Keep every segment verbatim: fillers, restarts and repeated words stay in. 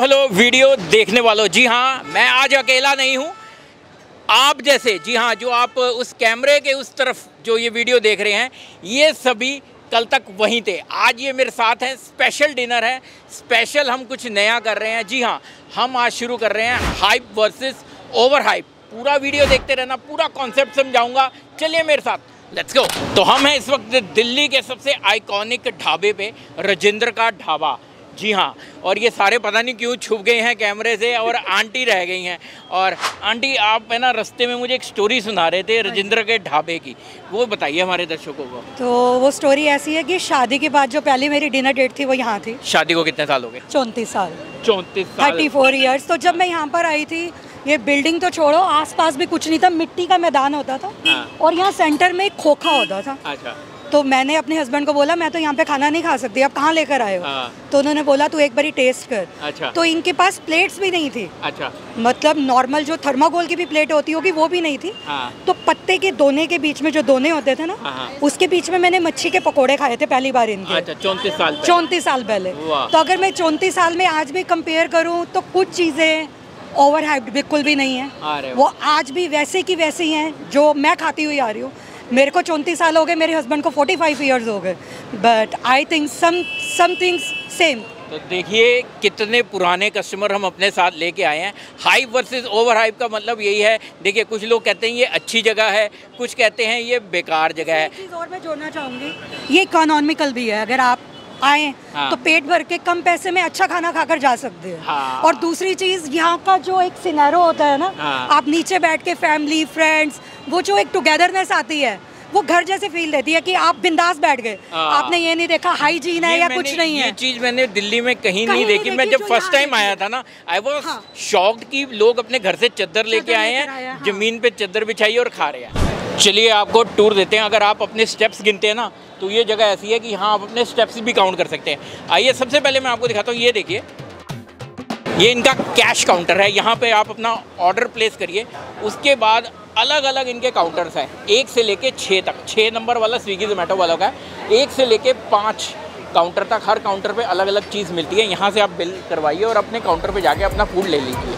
Hello video देखने वालों, जी हाँ मैं आज अकेला नहीं हूँ। आप जैसे, जी हाँ, जो आप उस कैमरे के उस तरफ जो ये वीडियो देख रहे हैं, ये सभी कल तक वहीं थे। आज ये मेरे साथ हैं, स्पेशल डिनर है, स्पेशल हम कुछ नया कर रहे हैं। जी हाँ, हम आज शुरू कर रहे हैं हाइप वर्सेस ओवर हाइप। पूरा वीडियो देखते रहना, पूरा कॉन्सेप्ट समझाऊंगा, चलिए मेरे साथ, लेट्स गो। तो हम हैं इस वक्त दिल्ली के सबसे आइकॉनिक ढाबे पे, राजेंद्र का ढाबा। जी हाँ, और ये सारे पता नहीं क्यों छुप गए हैं कैमरे से और आंटी रह गई हैं। और आंटी, आप है ना रास्ते में मुझे एक स्टोरी सुना रहे थे राजेंद्र के ढाबे की, वो बताइए हमारे दर्शकों को। तो वो स्टोरी ऐसी है कि शादी के बाद जो पहली मेरी डिनर डेट थी वो यहाँ थी। शादी को कितने साल हो गए? चौंतीस साल। चौंतीस साल, थर्टी फोर ईयर्स। तो जब मैं यहाँ पर आई थी, ये बिल्डिंग तो छोड़ो, आसपास भी कुछ नहीं था, मिट्टी का मैदान होता था। हाँ। और यहाँ सेंटर में एक खोखा होता था। अच्छा। तो मैंने अपने हस्बैंड को बोला, मैं तो यहाँ पे खाना नहीं खा सकती, आप कहाँ लेकर आए हो? हाँ। तो उन्होंने बोला तू एक बारी टेस्ट कर। अच्छा। तो इनके पास प्लेट्स भी नहीं थी। अच्छा। मतलब नॉर्मल जो थर्माकोल की भी प्लेट होती होगी वो भी नहीं थी। हाँ। तो पत्ते के दोने के बीच में जो दोने होते थे ना, हाँ। उसके बीच में मैंने मच्छी के पकोड़े खाए थे पहली बार इनके। अच्छा, चौंतीस साल पहले। चौंतीस साल पहले। तो अगर मैं चौंतीस साल में आज भी कंपेयर करूँ तो कुछ चीज़ें ओवर हाइप्ड बिल्कुल भी नहीं है, वो आज भी वैसे की वैसी हैं जो मैं खाती हुई आ रही हूँ। मेरे को चौंतीस साल हो गए, मेरे हस्बैंड को पैंतालीस इयर्स हो गए, but I think some somethings same. तो देखिए कितने पुराने कस्टमर हम अपने साथ लेके आए हैं। हाइप वर्सेस ओवर हाइप का मतलब यही है। देखिए, कुछ लोग कहते हैं ये अच्छी जगह है, कुछ कहते हैं ये बेकार जगह है। एक चीज़ और मैं जोड़ना चाहूँगी, ये इकोनॉमिकल भी है। अगर आप आए हाँ। तो पेट भर के कम पैसे में अच्छा खाना खाकर जा सकते हैं। हाँ। और दूसरी चीज़, यहाँ का जो एक सिनेरो होता है ना, हाँ। आप नीचे बैठ के फैमिली फ्रेंड्स, वो जो एक टुगेदरनेस आती है, वो घर जैसे फील देती है कि आप बिंदास बैठ गए। आपने ये नहीं देखा हाइजीन है या कुछ नहीं है। ये चीज मैंने दिल्ली में कहीं, कहीं नहीं देखी। नहीं मैं देखी, जब जो फर्स्ट टाइम आया था ना, आई वाज शॉक्ड कि लोग अपने घर से चद्दर लेके आए हैं, हाँ। जमीन पे चद्दर बिछाई और खा रहे हैं। चलिए आपको टूर देते हैं। अगर आप अपने स्टेप्स गिनते हैं ना, तो ये जगह ऐसी है कि हाँ, आप अपने स्टेप्स भी काउंट कर सकते हैं। आइए सबसे पहले मैं आपको दिखाता हूँ। ये देखिए, ये इनका कैश काउंटर है। यहाँ पे आप अपना ऑर्डर प्लेस करिए, उसके बाद अलग अलग इनके काउंटर्स हैं, एक से लेके छः तक। छः नंबर वाला स्विगी जोमेटो वालों का है, एक से लेके पाँच काउंटर तक। हर काउंटर पे अलग अलग चीज़ मिलती है। यहाँ से आप बिल करवाइए और अपने काउंटर पे जाके अपना फूड ले लीजिए।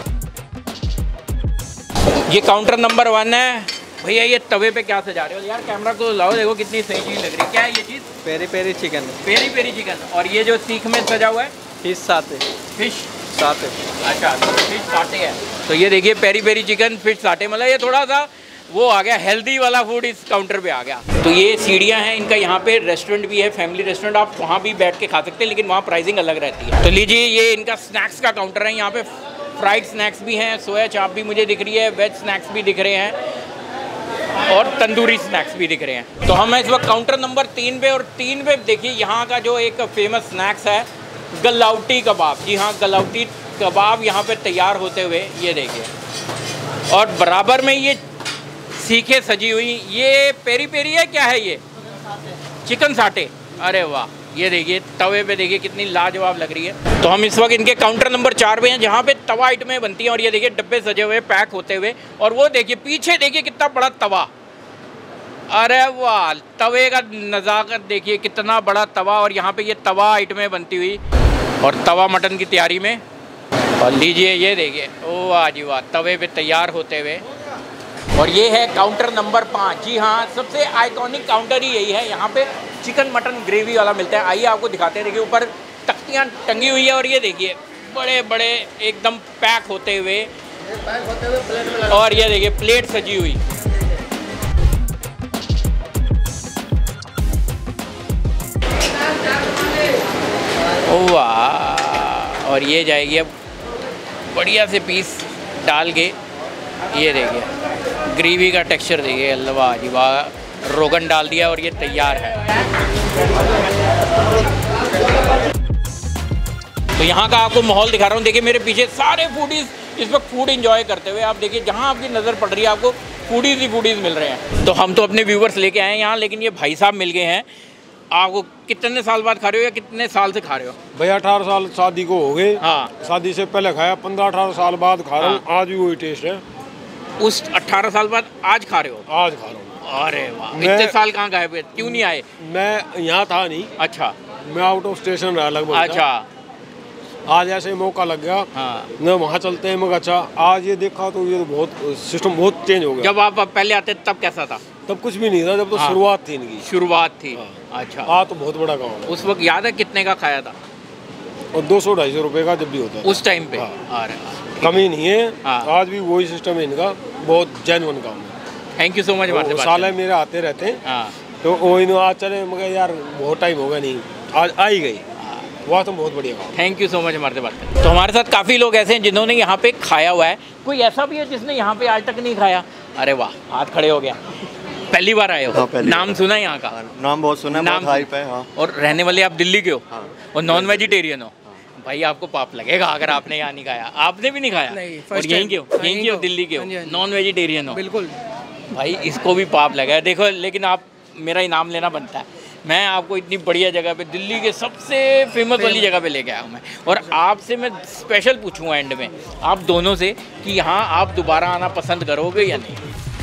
ये काउंटर नंबर वन है। भैया ये तवे पे क्या सजा रहे हो यार? कैमरा को लाओ, देखो कितनी सही चीज़ लग रही है। क्या है ये चीज़? Peri peri chicken. Peri peri chicken. और ये जो सीख में सजा हुआ है, फिश साटे। फिश साटे। अच्छा, तो फिश साटे है। तो ये देखिए, पेरी पेरी चिकन, फिश साटे, मतलब ये थोड़ा सा वो आ गया, हेल्दी वाला फूड इस काउंटर पे आ गया। तो ये सीढ़ियाँ हैं इनका। यहाँ पे रेस्टोरेंट भी है, फैमिली रेस्टोरेंट, आप वहाँ भी बैठ के खा सकते हैं, लेकिन वहाँ प्राइसिंग अलग रहती है। तो लीजिए, ये इनका स्नैक्स का काउंटर है। यहाँ पे फ्राइड स्नैक्स भी हैं, सोया चाप भी मुझे दिख रही है, वेज स्नैक्स भी दिख रहे हैं और तंदूरी स्नैक्स भी दिख रहे हैं। तो हम इस वक्त काउंटर नंबर तीन पे, और तीन पे देखिए यहाँ का जो एक फेमस स्नैक्स है, गलाउटी कबाब। जी हाँ, गलाउटी कबाब यहाँ पे तैयार होते हुए ये देखिए। और बराबर में ये सीखे सजी हुई, ये पेरी पेरी है, क्या है ये? चिकन साटे। अरे वाह, ये देखिए तवे पे देखिए कितनी लाजवाब लग रही है। तो हम इस वक्त इनके काउंटर नंबर चार पे हैं, जहाँ पे तवा आइटमें बनती हैं। और ये देखिए डब्बे सजे हुए, पैक होते हुए। और वो देखिए पीछे, देखिए कितना बड़ा तवा। अरे वाह, तवे का नज़ाकत देखिए, कितना बड़ा तवा। और यहाँ पे ये तवा आइटमें बनती हुई, और तवा मटन की तैयारी में। और लीजिए ये देखिए, ओ वाह जी वाह, तवे पे तैयार होते हुए। और ये है काउंटर नंबर पाँच। जी हाँ, सबसे आइकॉनिक काउंटर ही यही है। यहाँ पे चिकन मटन ग्रेवी वाला मिलता है। आइए आपको दिखाते हैं। देखिए ऊपर तख्तियाँ टंगी हुई है, और ये देखिए बड़े बड़े एकदम पैक होते हुए, और ये देखिए प्लेट सजी हुई। ओ वाह, और ये जाएगी अब बढ़िया से पीस डाल के। ये देखिए ग्रेवी का टेक्सचर देखिए, अल्लाह जी वाह, रोगन डाल दिया और ये तैयार है। तो यहाँ का आपको माहौल दिखा रहा हूँ। देखिए मेरे पीछे सारे फूडीज इस वक्त फूड एंजॉय करते हुए। आप देखिए, जहाँ आपकी नज़र पड़ रही है आपको फूडीज ही फूडीज मिल रहे हैं। तो हम तो अपने व्यूवर्स लेके आए हैं यहाँ, लेकिन ये भाई साहब मिल गए हैं। आपको कितने साल बाद खा रहे हो या कितने साल से खा रहे हो? भैया अठारह साल शादी को हो गए। हाँ, शादी से पहले खाया, पंद्रह अठारह साल बाद खा रहा हूँ। हाँ। आज भी वही टेस्ट है। उस अठारह साल बाद आज खा रहे हो? आज खा रहा हूँ। अरे वाह, इतने साल कहाँ गए हुए, क्यों नहीं आए? मैं यहाँ था नहीं। अच्छा, मैं आउट ऑफ स्टेशन रहा लगभग। अच्छा। आज ऐसे ही मौका लग गया। हाँ। न वहाँ चलते हैं मगर अच्छा, आज ये देखा तो ये तो बहुत सिस्टम बहुत चेंज हो गया। जब आप पहले आते तब कैसा था? तब कुछ भी नहीं था, जब तो हाँ। शुरुआत थी इनकी। शुरुआत थी। हाँ। अच्छा। आज तो बहुत बड़ा काम है। उस वक्त याद है कितने का खाया था? और दो सौ ढाई सौ रुपये का जब भी होता है उस टाइम पे। हाँ। अरे कमी नहीं है। हाँ। आज भी वही सिस्टम है इनका, बहुत जेन्युइन काम है। Thank you so much. वो साले मेरे आते रहते हैं। हाँ। तो वो इन आज चले मगर यार बहुत टाइम होगा नहीं, आज आ ही गई। वह तो बहुत बढ़िया काम। थैंक यू सो मच हमारे से बात करने। तो हमारे साथ काफ़ी लोग ऐसे हैं जिन्होंने यहाँ पे खाया हुआ है। कोई ऐसा भी है जिसने यहाँ पे आज तक नहीं खाया? अरे वाह, हाथ खड़े हो गया। पहली बार आए हो? हाँ, नाम सुना है यहाँ का? नाम बहुत सुना है, नाम बहुत हाइप है। हाँ। और रहने वाले आप दिल्ली के हो? हाँ। और नॉन वेजिटेरियन हो? भाई आपको पाप लगेगा अगर आपने यहाँ नहीं खाया। आपने भी नहीं खाया? नहीं, और first यहीं के हो? time। यहीं के हो? हाँ, दिल्ली के हो? हाँ जी, हाँ जी। नॉन वेजिटेरियन हो? बिल्कुल। भाई इसको भी पाप लगा है। देखो, लेकिन आप मेरा इनाम लेना बनता है। मैं आपको इतनी बढ़िया जगह पे, दिल्ली के सबसे फेमस वाली जगह पे लेके आया हूँ मैं। और आपसे मैं स्पेशल पूछूंगा एंड में आप दोनों से कि यहाँ आप दोबारा आना पसंद करोगे या नहीं?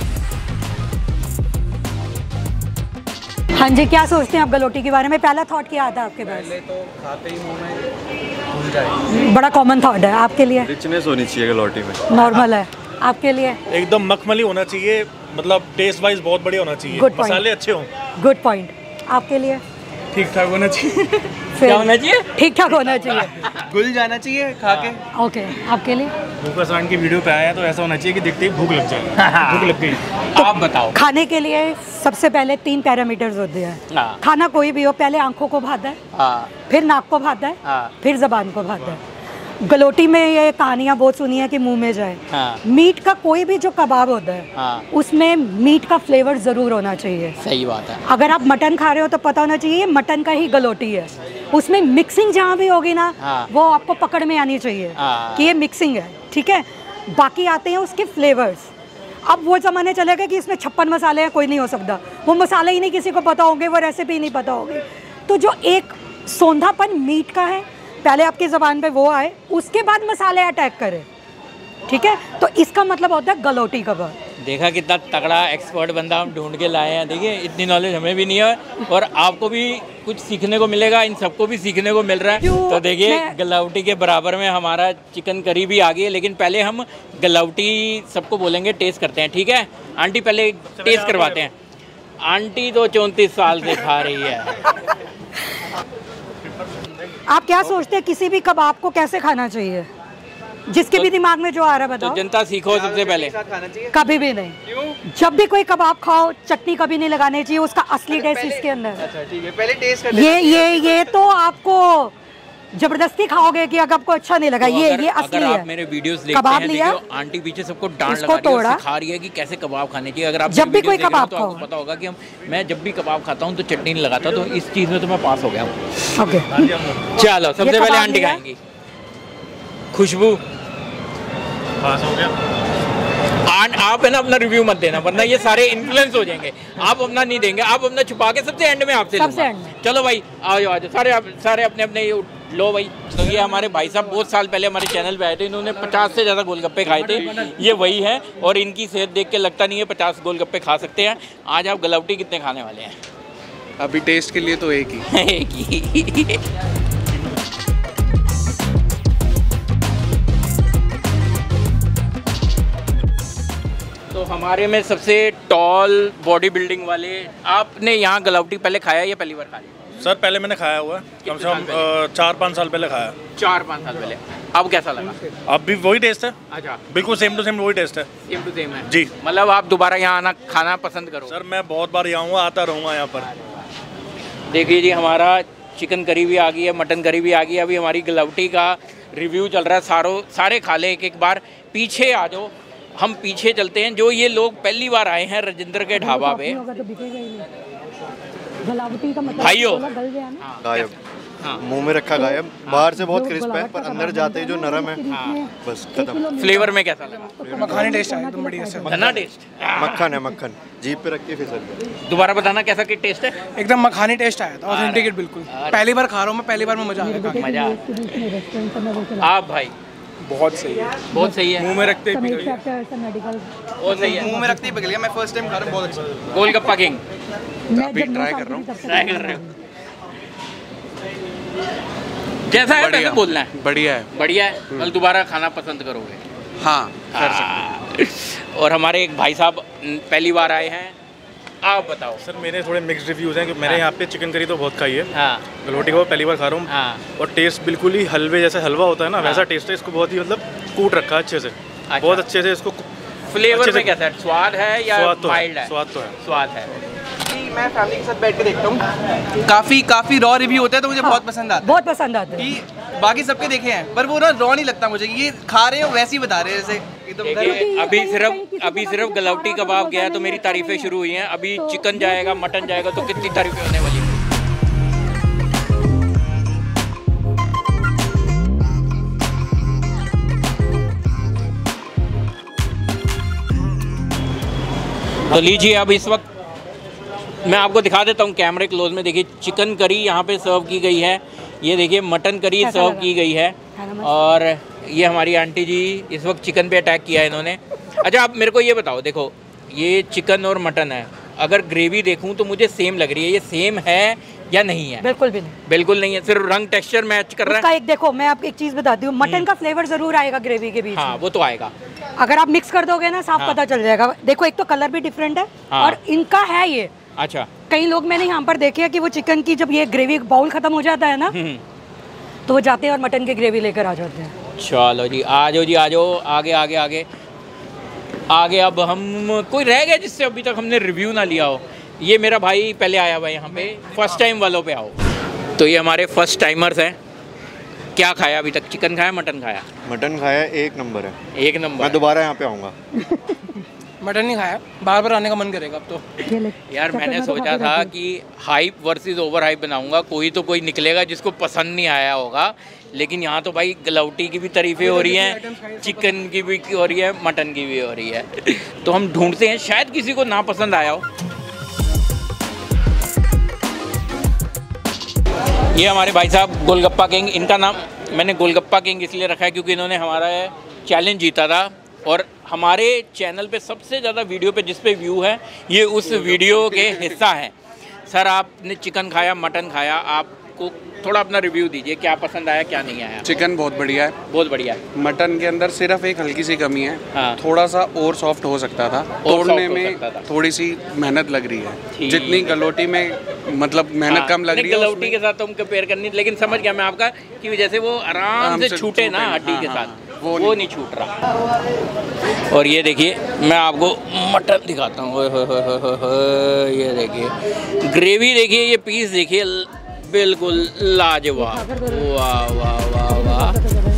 हाँ जी, क्या सोचते हैं आप गलोटी के बारे में? पहला थॉट क्या आता है आपके पास? पहले तो खाते ही मुंह में घुल जाए। बड़ा कॉमन थॉट है आपके लिए? रिचनेस होनी चाहिए गलौटी में। नॉर्मल है आपके लिए? एकदम मखमली होना चाहिए, मतलब टेस्ट वाइज बहुत बढ़िया होना चाहिए। Good point. मसाले अच्छे हों। Good point. आपके लिए? ठीक ठाक होना चाहिए। क्या होना चाहिए? ठीक ठाक होना चाहिए। घुल जाना चाहिए खा के। ओके, आपके लिए? भूख आसान की वीडियो पे आया तो ऐसा होना चाहिए कि देखते ही भूख लग जाए। भूख लग गई। आप बताओ। खाने के लिए सबसे पहले तीन पैरामीटर्स होते हैं। हाँ। खाना कोई भी हो, पहले आंखों को भाता है, हाँ। फिर नाक को भाता है, हाँ। फिर जबान को भाता है। गलोटी में ये कहानियाँ बहुत सुनी है कि मुंह में जाए। हाँ। मीट का कोई भी जो कबाब होता है, हाँ। उसमें मीट का फ्लेवर ज़रूर होना चाहिए। सही बात है। अगर आप मटन खा रहे हो तो पता होना चाहिए ये मटन का ही गलोटी है। उसमें मिक्सिंग जहाँ भी होगी ना, हाँ। वो आपको पकड़ में आनी चाहिए हाँ। कि ये मिक्सिंग है। ठीक है, बाकी आते हैं उसके फ्लेवर्स। अब वो ज़माने चले गए कि इसमें छप्पन मसाले हैं, कोई नहीं हो सकता। वो मसाले ही नहीं किसी को पता होंगे, वो रेसिपी नहीं पता होगी। तो जो एक सौंधापन मीट का है, पहले आपकी ज़बान पे वो आए, उसके बाद मसाले अटैक करें। ठीक है, तो इसका मतलब होता है गलोटी कबाब। देखा कितना तगड़ा एक्सपर्ट बंदा हम ढूंढ के लाए हैं। देखिए, इतनी नॉलेज हमें भी नहीं है और आपको भी कुछ सीखने को मिलेगा, इन सबको भी सीखने को मिल रहा है। तो देखिए, गलौटी के बराबर में हमारा चिकन करी भी आ गई है, लेकिन पहले हम गलौटी सबको बोलेंगे, टेस्ट करते हैं। ठीक है आंटी, पहले टेस्ट करवाते हैं। आंटी तो चौंतीस साल से खा रही है। आप क्या सोचते हैं किसी भी कबाब को कैसे खाना चाहिए? जिसके भी दिमाग में जो आ रहा है तो बताओ। जनता सीखो सबसे पहले। खाना चाहिए। कभी भी नहीं। जब भी कोई कबाब खाओ, चटनी कभी नहीं लगानी चाहिए, उसका असली टेस्ट इसके अंदर। अच्छा ठीक है, पहले टेस्ट कर ये ये ये तो आपको जबरदस्ती खाओगे कि अगर आपको अच्छा नहीं लगा। तो ये अगर, ये असली अगर है। आप मेरे वीडियोस देखते कबाब हैं, लिया, देखिए, आंटी पीछे सबको डांट इसको लगा रही है और तोड़ा। सिखा रही है कि कैसे कबाब खाने चाहिए। अगर आप जब मेरी भी कोई वीडियोस देख रहे हो कबाब तो आपको खाओ। पता होगा कि हम मैं जब भी कबाब खाता हूँ तो चटनी नहीं लगाता, तो इस चीज़ में तो मैं पास हो गया हूँ। ओके, चलो, सबसे पहले कबाब आंटी लिया। खाएंगी। खुशबू, पास हो गया। आन, आप है ना अपना रिव्यू मत देना, वरना ये सारे इन्फ्लुएंस हो जाएंगे। आप अपना नहीं देंगे, आप अपना छुपा के सबसे एंड में आपसे सबसे लूंगा। एंड में। चलो भाई, आओ आओ सारे आप सारे अपने अपने ये लो भाई। तो ये हमारे भाई साहब बहुत साल पहले हमारे चैनल पे आए थे, इन्होंने पचास से ज़्यादा गोलगप्पे खाए थे। ये वही है और इनकी सेहत देख के लगता नहीं है पचास गोलगप्पे खा सकते हैं। आज आप गलौटी कितने खाने वाले हैं? अभी टेस्ट के लिए तो एक ही। एक ही। तो हमारे में सबसे टॉल बॉडी बिल्डिंग वाले, आपने यहाँ गलौटी पहले खाया या पहली बार खाया? सर पहले मैंने खाया हुआ है, कम से कम अ, चार पाँच साल पहले खाया। चार पाँच साल पहले। अब कैसा लगा? अब भी वही टेस्ट है, अच्छा, बिल्कुल सेम टू सेम वही टेस्ट है। सेम टू सेम है जी। मतलब आप दोबारा यहाँ आना खाना पसंद करो? सर मैं बहुत बार यहाँ आऊँगा, आता रहूँगा यहाँ पर। देखिए जी, हमारा चिकन करी भी आ गई है, मटन करी भी आ गई है। अभी हमारी गलौटी का रिव्यू चल रहा है। सारों सारे खा लें एक एक बार। पीछे आ जाओ, हम पीछे चलते हैं। जो ये लोग पहली बार आए हैं राजेंद्र के ढाबा पे, भाइयों, गायब, हाँ। मुंह में रखा गायब। बाहर से बहुत क्रिस्प है पर अंदर जाते ही जो नरम है, बस खत्म। फ्लेवर में कैसा लगा? मखानी टेस्ट आया एकदम बढ़िया से। धना टेस्ट, मक्खन है, मक्खन जीप पे रख के फिसल। दोबारा बताना कैसा कि टेस्ट है? एकदम मखानी टेस्ट आया था, ऑथेंटिक बिल्कुल। पहली बार खा रहा हूँ मैं, पहली बार में मजा आ गया। मजा। आप भाई? बहुत सही है, बहुत सही है। मुंह में रखते ही पिघल गया। बहुत सही है। मुंह में रखते ही पिघल गया। मैं फर्स्ट टाइम खा रहा हूँ, बहुत अच्छा। गोलगप्पा किंग मैं अभी ट्राई कर रहा हूँ। ट्राई कर रहे हो? कैसा है कैसे बोलना है? बढ़िया है। बढ़िया है। कल दोबारा खाना पसंद करोगे? हाँ कर सकते। और हमारे एक भाई साहब पहली बार आए हैं, आप बताओ। सर मेरे थोड़े मिक्स्ड रिव्यूज़ हैं कि मैंने यहाँ पे चिकन करी तो बहुत खाई है, हाँ गलौटी का पहली बार खा रहा हूँ, हाँ और टेस्ट बिल्कुल ही हलवे जैसे हलवा होता है ना, वैसा टेस्ट है। इसको बहुत ही मतलब कूट रखा है अच्छे से, बहुत अच्छे से इसको। फ्लेवर में कैसा है? स्वाद है या माइल्ड है? स्वाद तो है, स्वाद है। मैं फैमिली के साथ बैठ के देखता हूँ, काफी काफी रॉ रिव्यू होता है तो मुझे बहुत पसंद आता है। बहुत पसंद आता है कि बाकी सबके देखे हैं पर वो ना रॉ नहीं लगता मुझे, ये खा रहे हो वैसे ही बता रहे हैं जैसे देखिए अभी सिर्फ अभी सिर्फ गलौटी कबाब गया तो मेरी तारीफें शुरू हुई हैं, अभी चिकन जाएगा, मटन जाएगा तो कितनी तारीफें होने वाली हैं। तो लीजिए अब इस वक्त मैं आपको दिखा देता हूँ कैमरे क्लोज में। देखिए चिकन करी यहाँ पे सर्व की गई है, ये देखिए मटन करी सर्व की गई है, और ये हमारी आंटी जी इस वक्त चिकन पे अटैक किया है इन्होंने। अच्छा आप मेरे को ये बताओ, देखो ये चिकन और मटन है, अगर ग्रेवी देखूँ तो मुझे सेम लग रही है, ये सेम है या नहीं है? बिल्कुल भी नहीं, बिल्कुल नहीं है, सिर्फ रंग टेक्सचर मैच कर रहा है। एक देखो मैं आपको एक चीज बताती हूँ, मटन का फ्लेवर जरूर आएगा ग्रेवी के बीच। हाँ वो तो आएगा, अगर आप मिक्स कर दोगे ना साफ पता चल जाएगा। देखो एक तो कलर भी डिफरेंट है और इनका है ये। अच्छा कई लोग मैंने यहाँ पर देखे हैं कि वो चिकन की जब ये ग्रेवी बाउल खत्म हो जाता है ना तो वो जाते हैं और मटन की ग्रेवी लेकर आ जाते हैं। चलो जी आ जाओ जी, आ जाओ आगे आगे आगे आगे। अब हम कोई रह गया जिससे अभी तक हमने रिव्यू ना लिया हो? ये मेरा भाई पहले आया हुआ है यहाँ पे, फर्स्ट टाइम वालों पे आओ। तो ये हमारे फर्स्ट टाइमर्स हैं। क्या खाया अभी तक? चिकन खाया, मटन खाया? मटन खाया, एक नंबर है, एक नंबर। मैं दोबारा यहाँ पे आऊँगा। मटन नहीं खाया, बार बार आने का मन करेगा अब तो। यार मैंने सोचा था कि हाइप वर्सेस ओवर हाइप बनाऊंगा, कोई तो कोई निकलेगा जिसको पसंद नहीं आया होगा, लेकिन यहाँ तो भाई गलौटी की भी तारीफें हो रही हैं, चिकन की भी हो रही है, मटन की भी हो रही है। तो हम ढूंढते हैं, शायद किसी को ना पसंद आया हो। ये हमारे भाई साहब गोलगप्पा किंग, इनका नाम मैंने गोलगप्पा किंग इसलिए रखा है क्योंकि इन्होंने हमारा चैलेंज जीता था, और हमारे चैनल पे सबसे ज़्यादा वीडियो पे जिस पे व्यू है ये उस वीडियो के हिस्सा हैं। सर आपने चिकन खाया, मटन खाया, आपको थोड़ा अपना रिव्यू दीजिए, क्या पसंद आया क्या नहीं आया? चिकन बहुत बढ़िया है, बहुत बढ़िया है। मटन के अंदर सिर्फ एक हल्की सी कमी है, हाँ। थोड़ा सा और सॉफ्ट हो सकता था, तोड़ने में थोड़ी सी मेहनत लग रही है, जितनी गलौटी में मतलब मेहनत हाँ। कम लग रही है गलौटी के साथ तुम कंपेयर करनी, लेकिन समझ गया मैं आपका कि जैसे वो आराम से छूटे ना हड्डी के साथ, वो, वो नहीं छूट रहा। और ये देखिए मैं आपको मटन दिखाता हूँ, ये देखिए ग्रेवी, देखिए ये पीस देखिए, बिल्कुल लाजवाब, वाह वाह वाह वाह।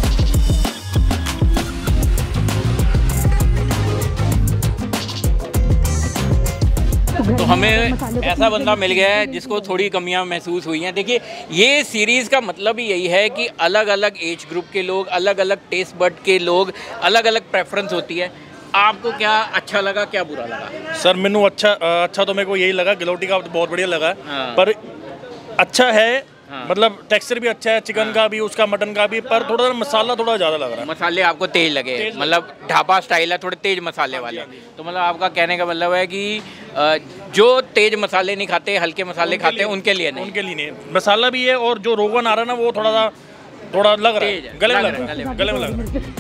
तो हमें ऐसा बंदा मिल गया है जिसको थोड़ी कमियां महसूस हुई हैं। देखिए ये सीरीज़ का मतलब ही यही है कि अलग अलग एज ग्रुप के लोग, अलग अलग टेस्ट बड के लोग, अलग अलग प्रेफरेंस होती है। आपको क्या अच्छा लगा, क्या बुरा लगा? सर मैनू अच्छा अच्छा तो मेरे को यही लगा, गलौटी का बहुत बढ़िया लगा, हाँ। पर अच्छा है, हाँ। मतलब टेक्सचर भी अच्छा है चिकन हाँ। का भी, उसका मटन का भी, पर थोड़ा मसाला थोड़ा ज़्यादा लग रहा है। मसाले आपको तेज लगे, मतलब ढाबा स्टाइल है, थोड़े तेज मसाले वाले। तो मतलब आपका कहने का मतलब है कि जो तेज मसाले नहीं खाते, हल्के मसाले खाते हैं, उनके लिए नहीं, उनके लिए नहीं। मसाला भी है और जो रोगन आ रहा है ना वो थोड़ा सा थोड़ा लग रहा है, गले में लग रहा है, गले में लग रहा है।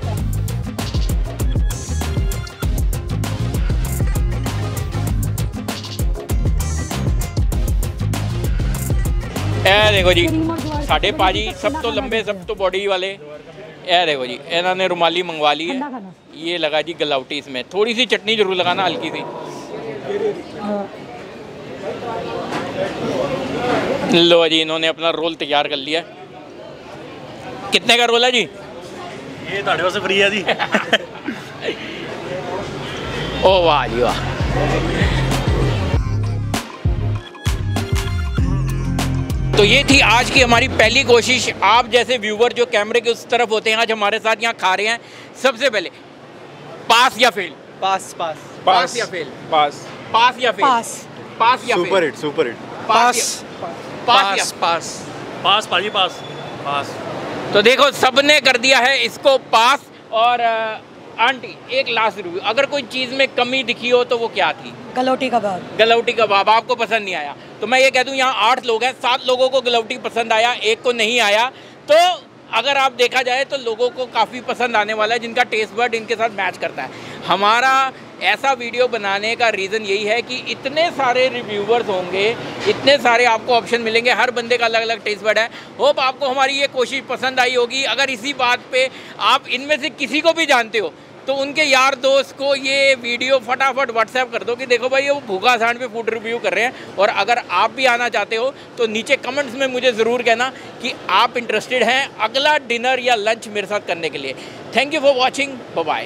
ए देखो जी साढ़े पाजी, सब तो लंबे, सब तो बॉडी वाले। ए देखो जी इन्होंने रुमाली मंगवा ली है, ये लगा जी गलौटी, इसमें थोड़ी सी चटनी जरूर लगाना, हल्की सी। लो जी इन्होंने अपना रोल तैयार कर लिया। कितने का रोल है जी? ये ताड़े से फ्री है जी। ओ वाह जी वाह। तो ये थी आज की हमारी पहली कोशिश। आप जैसे व्यूवर जो कैमरे के उस तरफ होते हैं, आज हमारे साथ यहाँ खा रहे हैं। सबसे पहले पास या फेल? पास पास पास या फेल? पास पास या फेल? पास पास या fail? Super hit, super hit. Pass pass pass pass पाजी पास पास। तो देखो सबने कर दिया है इसको पास। और आंटी एक लास्ट रिव्यू, अगर कोई चीज़ में कमी दिखी हो तो वो क्या थी? गलौटी कबाब। गलौटी कबाब आपको पसंद नहीं आया, तो मैं ये कह दूं यहाँ आठ लोग हैं, सात लोगों को गलौटी पसंद आया, एक को नहीं आया, तो अगर आप देखा जाए तो लोगों को काफ़ी पसंद आने वाला है, जिनका टेस्ट बर्ड इनके साथ मैच करता है। हमारा ऐसा वीडियो बनाने का रीज़न यही है कि इतने सारे रिव्यूवर्स होंगे, इतने सारे आपको ऑप्शन मिलेंगे, हर बंदे का अलग अलग टेस्ट बर्ड है। होप आपको हमारी ये कोशिश पसंद आई होगी। अगर इसी बात पे आप इनमें से किसी को भी जानते हो तो उनके यार दोस्त को ये वीडियो फटाफट व्हाट्सएप कर दो कि देखो भाई वो भूखा सांड पे फूड रिव्यू कर रहे हैं। और अगर आप भी आना चाहते हो तो नीचे कमेंट्स में मुझे ज़रूर कहना कि आप इंटरेस्टेड हैं अगला डिनर या लंच मेरे साथ करने के लिए। Thank you for watching, bye bye.